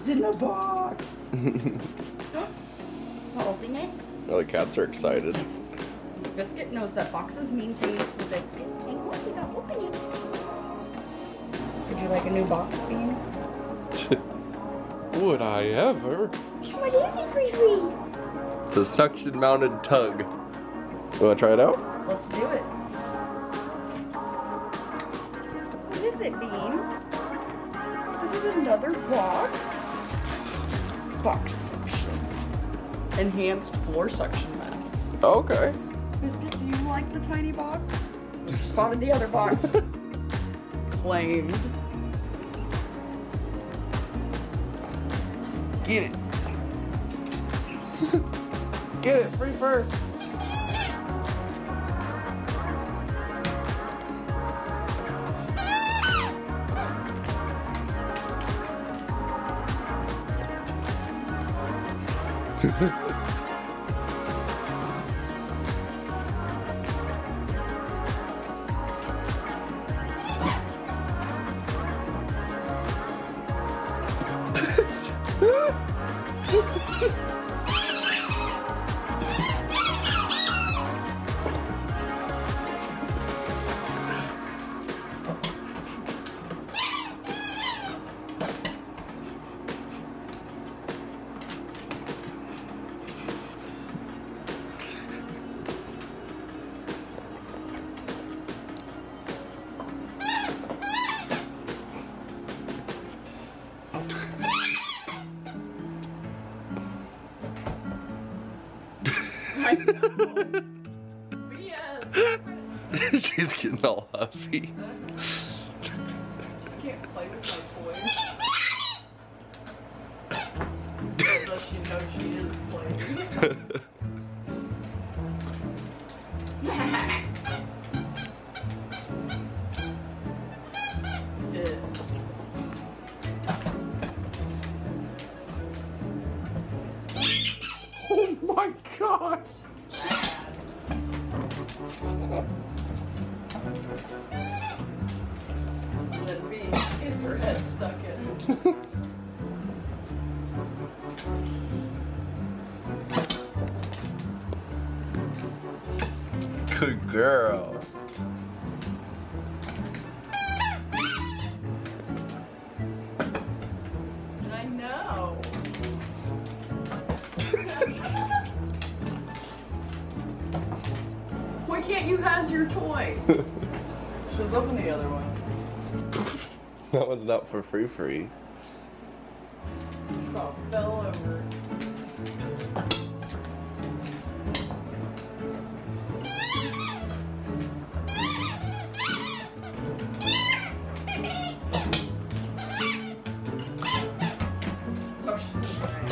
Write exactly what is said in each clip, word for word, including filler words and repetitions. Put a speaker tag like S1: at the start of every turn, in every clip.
S1: What's in the box? I'll open it.
S2: Oh, the cats are excited.
S1: Biscuit knows that boxes mean things to Biscuit. Hey, what? You gotta open it. Would you like a new box, Bean?
S2: Would I ever?
S1: What is it, Free Free?
S2: It's a suction mounted tug. You wanna try it out?
S1: Let's do it. What is it, Bean? This is another box. Box suction. Enhanced floor suction mats.
S2: Okay.
S1: Biscuit, do you like the tiny box? Spotted the other box. Claimed.
S2: Get it. Get it, free first.
S1: I know. Yes.
S2: She's getting all huffy.
S1: She can't play with my toys. Unless she knows she is playing. Yeah.
S2: Oh my gosh!
S1: Let me gets her head stuck in.
S2: Good girl.
S1: I know. Why can't you have your toy? She was open the other one.
S2: That one's not for free free.
S1: Oh, fell over. Oh, she's right.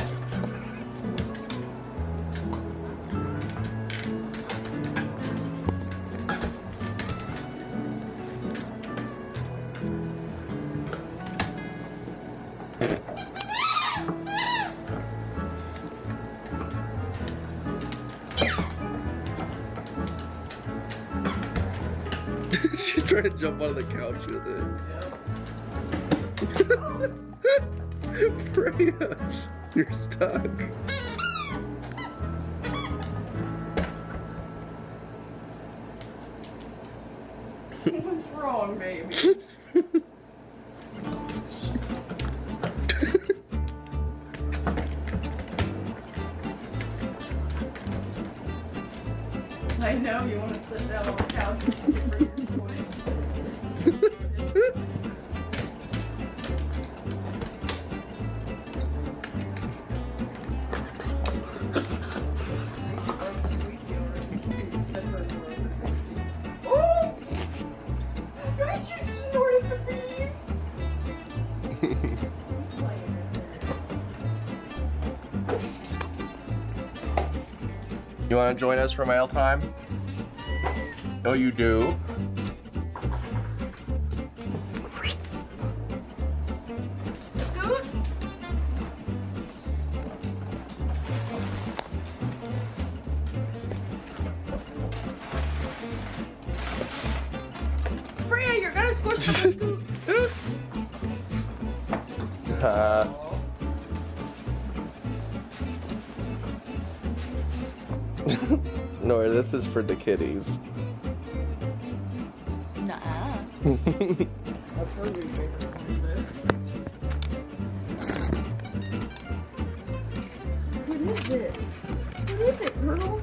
S2: She's trying to jump on the couch with it. Freya, you're stuck.
S1: What's wrong, baby? I know you want to sit down on the couch and get rid of your toy. Oh! Don't you snort at the bean?
S2: You want to join us for mail time? Oh, you do?
S1: Scoot? Freya, you're gonna squish the Scoot.
S2: Uh, No, this is for the kitties.
S1: Nuh-uh.
S3: That's her new favorite food.
S1: What is it? What is it, girl?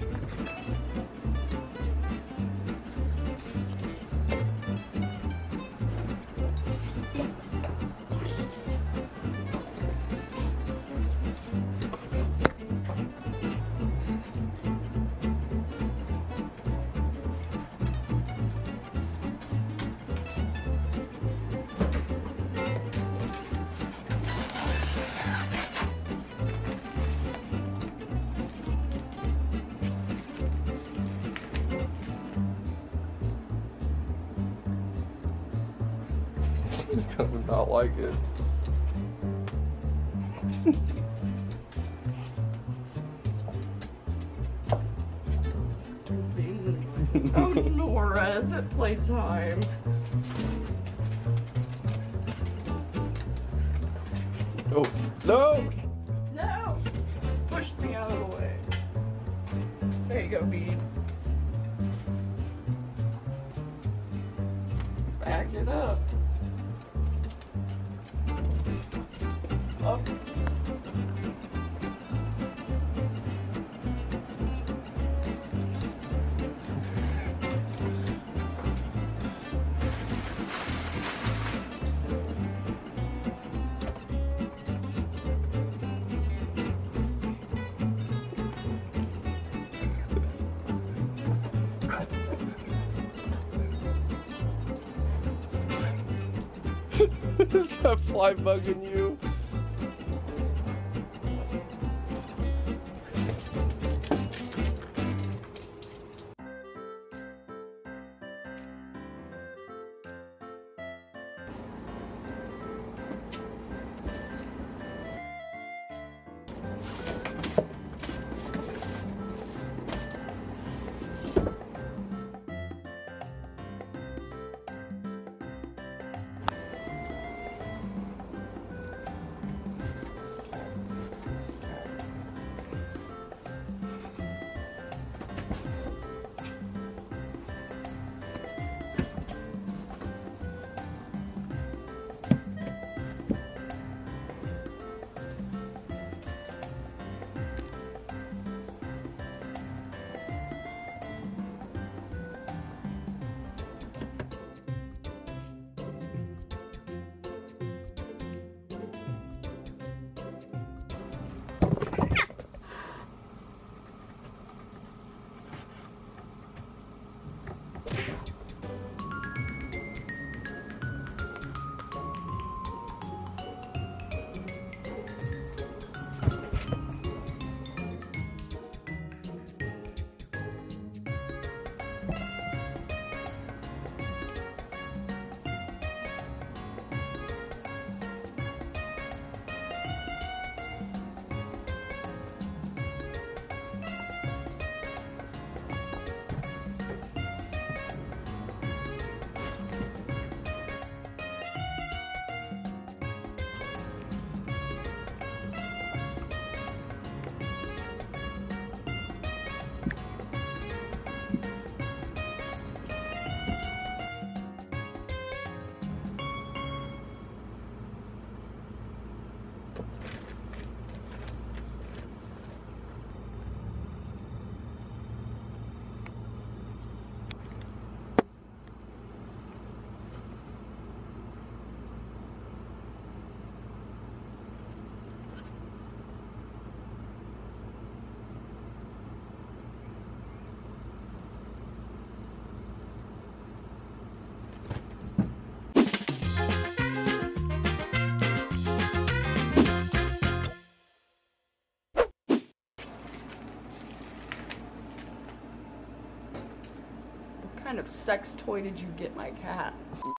S2: He's gonna not like it.
S1: Oh, Nora, is it playtime?
S2: Oh, no!
S1: No! Pushed me out of the way. There you go, Bede. Back it up. Up.
S2: Is that fly bugging you? What kind of sex toy did you get my cat?